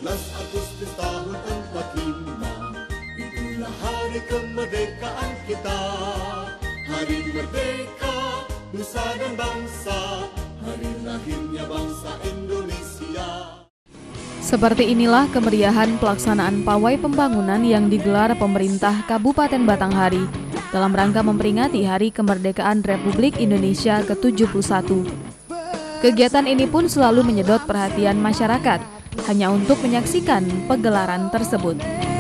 Agustus tahun 45, itulah hari kemerdekaan kita. Hari merdeka, nusa dan bangsa, hari lahirnya bangsa Indonesia. Seperti inilah kemeriahan pelaksanaan pawai pembangunan yang digelar pemerintah Kabupaten Batanghari dalam rangka memperingati Hari Kemerdekaan Republik Indonesia ke-71. Kegiatan ini pun selalu menyedot perhatian masyarakat hanya untuk menyaksikan pegelaran tersebut.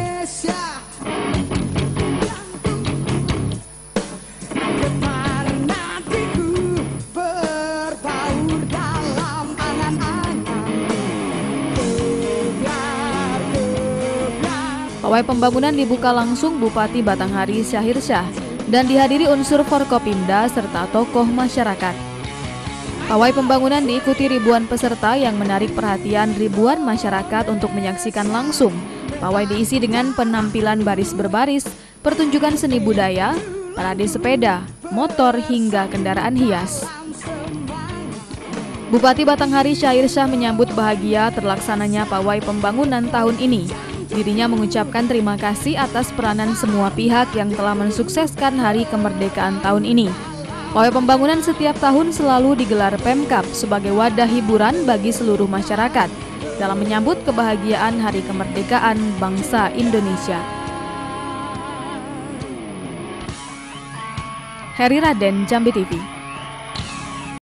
Pawai pembangunan dibuka langsung Bupati Batanghari Syahir Syah dan dihadiri unsur Forkopimda serta tokoh masyarakat. Pawai pembangunan diikuti ribuan peserta yang menarik perhatian ribuan masyarakat untuk menyaksikan langsung. Pawai diisi dengan penampilan baris berbaris, pertunjukan seni budaya, parade sepeda, motor hingga kendaraan hias. Bupati Batanghari Syahir Syah menyambut bahagia terlaksananya pawai pembangunan tahun ini. Dirinya mengucapkan terima kasih atas peranan semua pihak yang telah mensukseskan Hari Kemerdekaan tahun ini. Pawai pembangunan setiap tahun selalu digelar Pemkab sebagai wadah hiburan bagi seluruh masyarakat dalam menyambut kebahagiaan Hari Kemerdekaan bangsa Indonesia. Heri Raden, Jambi TV.